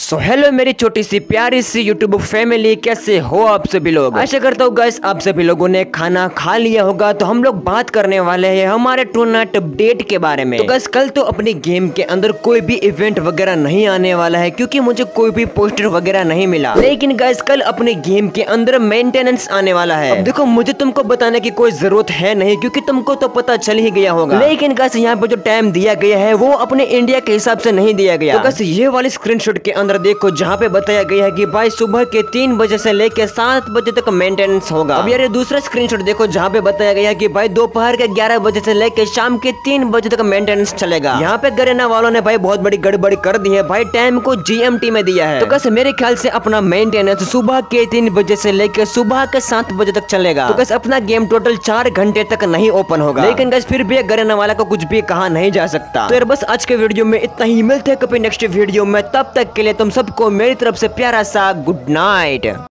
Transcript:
So hello मेरी छोटी सी प्यारी सी यूट्यूब फैमिली, कैसे हो आप सभी लोग। आशा करता हूँ गाइस आप सभी लोगों ने खाना खा लिया होगा। तो हम लोग बात करने वाले हैं हमारे टूर्नामेंट अपडेट के बारे में। तो गाइस कल तो अपनी गेम के अंदर कोई भी इवेंट वगैरह नहीं आने वाला है क्योंकि मुझे कोई भी पोस्टर वगैरह नहीं मिला। लेकिन गाइस कल अपने गेम के अंदर मेंटेनेंस आने वाला है। अब देखो मुझे तुमको बताने की कोई जरूरत है नहीं क्योंकि तुमको तो पता चल ही गया होगा। लेकिन गाइस यहाँ पे जो टाइम दिया गया है वो अपने इंडिया के हिसाब से नहीं दिया गया। तो गाइस ये वाली स्क्रीनशॉट के अंदर देखो जहाँ पे बताया गया है कि भाई सुबह के 3 बजे से लेकर 7 बजे तक मेंटेनेंस होगा। अब यार दूसरा स्क्रीनशॉट देखो जहाँ पे बताया गया है कि भाई दोपहर के 11 बजे से लेकर शाम के 3 बजे तक मेंटेनेंस चलेगा। यहाँ पे गरेना वालों ने भाई बहुत बड़ी गड़बड़ी कर दी है, भाई टाइम को GMT में दिया है। तो कैसे मेरे ख्याल से अपना मेंटेनेंस सुबह के 3 बजे से लेकर सुबह के 7 बजे तक चलेगा। तो कैसे अपना गेम टोटल 4 घंटे तक नहीं ओपन होगा। लेकिन गाइस फिर भी गरेना वाला को कुछ भी कहा नहीं जा सकता। तो यार बस आज के वीडियो में इतना ही, मिलते हैं कभी नेक्स्ट वीडियो में। तब तक के लिए तुम सबको मेरी तरफ से प्यारा सा गुड नाइट।